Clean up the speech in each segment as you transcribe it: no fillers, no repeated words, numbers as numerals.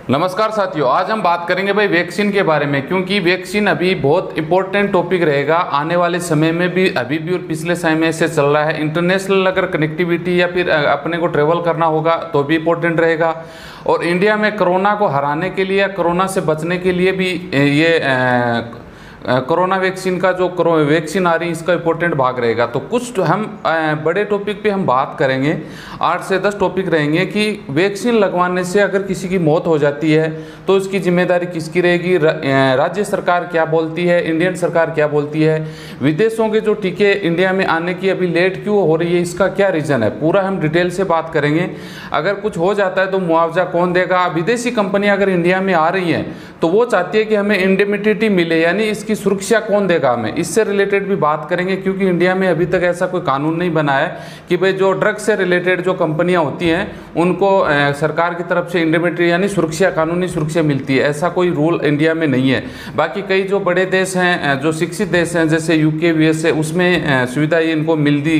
नमस्कार साथियों, आज हम बात करेंगे भाई वैक्सीन के बारे में, क्योंकि वैक्सीन अभी बहुत इंपॉर्टेंट टॉपिक रहेगा आने वाले समय में भी। अभी भी और पिछले समय से चल रहा है। इंटरनेशनल अगर कनेक्टिविटी या फिर अपने को ट्रेवल करना होगा तो भी इम्पोर्टेंट रहेगा। और इंडिया में कोरोना को हराने के लिए या कोरोना से बचने के लिए भी ये कोरोना वैक्सीन का जो वैक्सीन आ रही है इसका इंपॉर्टेंट भाग रहेगा। तो कुछ हम बड़े टॉपिक पे हम बात करेंगे। 8 से 10 टॉपिक रहेंगे कि वैक्सीन लगवाने से अगर किसी की मौत हो जाती है तो इसकी जिम्मेदारी किसकी रहेगी, राज्य सरकार क्या बोलती है, इंडियन सरकार क्या बोलती है, विदेशों के जो टीके इंडिया में आने की अभी लेट क्यों हो रही है, इसका क्या रीज़न है, पूरा हम डिटेल से बात करेंगे। अगर कुछ हो जाता है तो मुआवजा कौन देगा। विदेशी कंपनियां अगर इंडिया में आ रही हैं तो वो चाहती है कि हमें इंडेमिनिटी मिले, यानी इसकी सुरक्षा कौन देगा हमें, इससे रिलेटेड भी बात करेंगे। क्योंकि इंडिया में अभी तक ऐसा कोई कानून नहीं बना है कि भाई जो ड्रग से रिलेटेड जो कंपनियां होती हैं उनको सरकार की तरफ से इंडेमिनिटी यानी सुरक्षा, कानूनी सुरक्षा मिलती है। ऐसा कोई रूल इंडिया में नहीं है। बाकी कई जो बड़े देश हैं, जो शिक्षित देश हैं जैसे यूके यूएसए, उसमें सुविधा ये इनको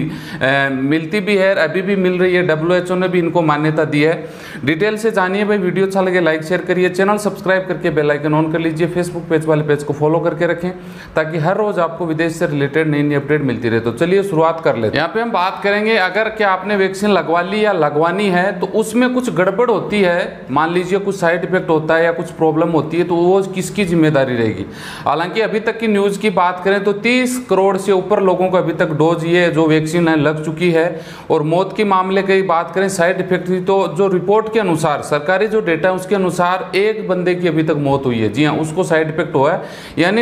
मिलती भी है, अभी भी मिल रही है। WHO ने भी इनको मान्यता दी है। डिटेल से जानिए भाई। वीडियो अच्छा लगे लाइक शेयर करिए, चैनल सब्सक्राइब करके बेल आइकन ऑन कर लीजिए, फेसबुक पेज वाले पेज को फॉलो करके रखें ताकि हर रोज आपको विदेश से रिलेटेड नई नई अपडेट मिलती रहे। तो चलिए शुरुआत कर लेते हैं। यहाँ पे हम बात करेंगे अगर क्या आपने वैक्सीन लगवा ली या लगवानी है तो उसमें कुछ गड़बड़ होती है, मान लीजिए कुछ साइड इफेक्ट होता है या कुछ प्रॉब्लम होती है तो वो किसकी जिम्मेदारी रहेगी। हालांकि अभी तक की न्यूज की बात करें तो 30 करोड़ से ऊपर लोगों को अभी तक डोज ये जो वैक्सीन है लग चुकी है। और मौत के मामले की बात करें, साइड इफेक्ट की, तो जो रिपोर्ट के अनुसार, सरकारी जो डेटा है उसके अनुसार एक बंदे की अभी तक मौत हुई है। जी हाँ, उसको साइड इफेक्ट हुआ है, यानी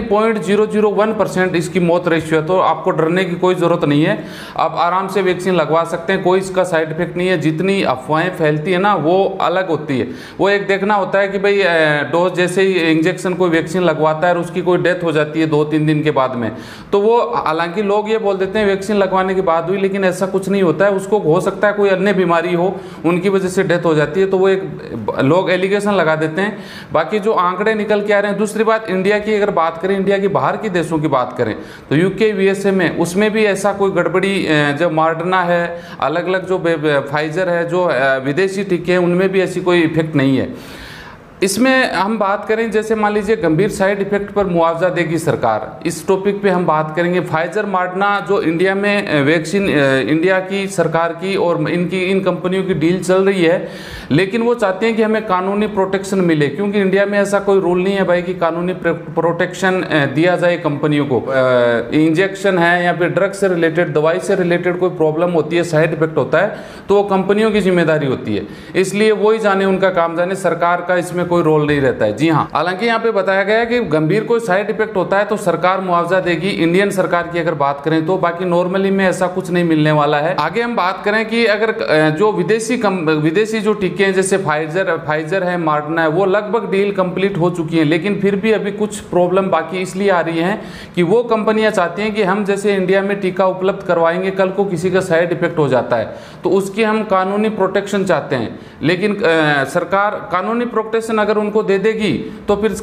0.001% इसकी मौत रेशियो है। तो आपको डरने की कोई जरूरत नहीं है, आप आराम से वैक्सीन लगवा सकते हैं, कोई इसका साइड इफेक्ट नहीं है। जितनी अफवाहें फैलती है ना वो अलग होती है। वो एक देखना होता है कि भाई डोज जैसे ही इंजेक्शन कोई वैक्सीन लगवाता है और उसकी कोई डेथ हो जाती है 2-3 दिन के बाद में, तो वो हालांकि लोग ये बोल देते हैं वैक्सीन लगवाने के बाद हुई, लेकिन ऐसा कुछ नहीं होता है। उसको हो सकता है कोई अन्य बीमारी हो, उनकी वजह से डेथ हो जाती है, तो वो एक लोग एलिगेशन लगा देते हैं। बाकी जो आंकड़े निकल के आ रहे हैं। दूसरी बात, इंडिया की अगर बात करें, इंडिया की बाहर के देशों की बात करें तो यूके यूएसए में उसमें भी ऐसा कोई गड़बड़ी, जो मॉडर्ना है, अलग अलग जो फाइजर है, जो विदेशी टीके हैं, उनमें भी ऐसी कोई इफेक्ट नहीं है। इसमें हम बात करें जैसे मान लीजिए गंभीर साइड इफेक्ट पर मुआवजा देगी सरकार, इस टॉपिक पे हम बात करेंगे। फाइजर मॉडर्ना जो इंडिया में वैक्सीन इंडिया की सरकार की और इन कंपनियों की डील चल रही है, लेकिन वो चाहते हैं कि हमें कानूनी प्रोटेक्शन मिले, क्योंकि इंडिया में ऐसा कोई रूल नहीं है भाई कि कानूनी प्रोटेक्शन दिया जाए कंपनियों को। इंजेक्शन है या फिर ड्रग से रिलेटेड, दवाई से रिलेटेड कोई प्रॉब्लम होती है, साइड इफेक्ट होता है, तो वो कंपनियों की जिम्मेदारी होती है। इसलिए वही जाने, उनका काम जाने, सरकार का इसमें कोई रोल नहीं रहता है। जी हाँ, हालांकि यहाँ पे बताया गया है कि गंभीर कोई साइड इफेक्ट होता है तो सरकार मुआवजा देगी, इंडियन सरकार की अगर बात करें तो। बाकी नॉर्मली में ऐसा कुछ नहीं मिलने वाला है। आगे हम बात करें कि अगर जो विदेशी जो टीके हैं जैसे फाइजर है, मॉडर्ना है, वो लगभग डील कंप्लीट हो चुकी है, लेकिन फिर भी अभी कुछ प्रॉब्लम बाकी इसलिए आ रही है कि वो कंपनियां चाहती हैं कि हम जैसे इंडिया में टीका उपलब्ध करवाएंगे, कल को किसी का साइड इफेक्ट हो जाता है तो उसकी हम कानूनी प्रोटेक्शन चाहते हैं। लेकिन सरकार कानूनी प्रोटेक्शन अगर उनको दे देगी तो फिर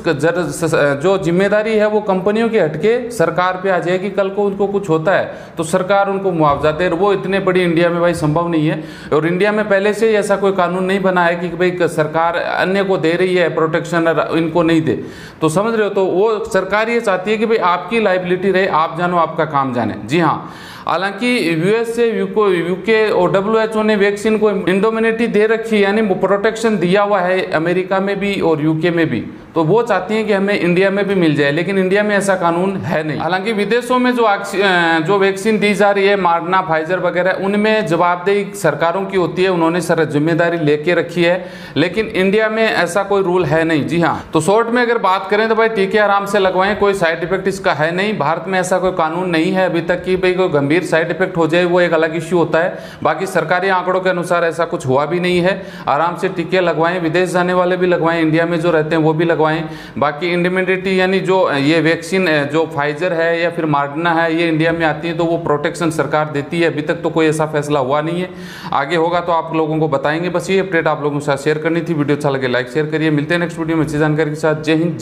जो जिम्मेदारी है वो कंपनियों की हटके सरकार पे आ जाएगी। कल को उनको कुछ होता है तो सरकार उनको मुआवजा दे, वो इतने बड़ी इंडिया में भाई संभव नहीं है। और इंडिया में पहले से ही ऐसा कोई कानून नहीं बना है कि भाई सरकार अन्य को दे रही है प्रोटेक्शन और इनको नहीं दे, तो समझ रहे हो। तो वो सरकार ये चाहती है कि भाई आपकी लाइबिलिटी रहे, आप जानो आपका काम जाने। जी हाँ, हालांकि यूएसए, यूके और WHO ने वैक्सीन को इंडोमिनिटी दे रखी है, यानी प्रोटेक्शन दिया हुआ है अमेरिका में भी और यूके में भी, तो वो चाहती हैं कि हमें इंडिया में भी मिल जाए, लेकिन इंडिया में ऐसा कानून है नहीं। हालांकि विदेशों में जो वैक्सीन दी जा रही है, मॉडर्ना, फाइजर वगैरह, उनमें जवाबदेही सरकारों की होती है, उन्होंने सर जिम्मेदारी लेके रखी है, लेकिन इंडिया में ऐसा कोई रूल है नहीं। जी हाँ, तो शॉर्ट में अगर बात करें तो भाई टीके आराम से लगवाएं, कोई साइड इफेक्ट इसका है नहीं। भारत में ऐसा कोई कानून नहीं है अभी तक कि भाई कोई गंभीर साइड इफेक्ट हो जाए, वो एक अलग इश्यू होता है। बाकी सरकारी आंकड़ों के अनुसार ऐसा कुछ हुआ भी नहीं है। आराम से टीके लगवाएं, विदेश जाने वाले भी लगवाएं, इंडिया में जो रहते हैं वो भी लगवाएं। बाकी इंडेमिनिटी यानी जो ये वैक्सीन जो फाइजर है या फिर मॉडर्ना है, ये इंडिया में आती है तो वो प्रोटेक्शन सरकार देती है। अभी तक तो कोई ऐसा फैसला हुआ नहीं है, आगे होगा तो आप लोगों को बताएंगे। बस ये अपडेट आप लोगों के साथ शेयर करनी थी। वीडियो अच्छा लगे लाइक शेयर करिए। मिलते हैं नेक्स्ट वीडियो में अच्छी जानकारी के साथ। जय हिंद।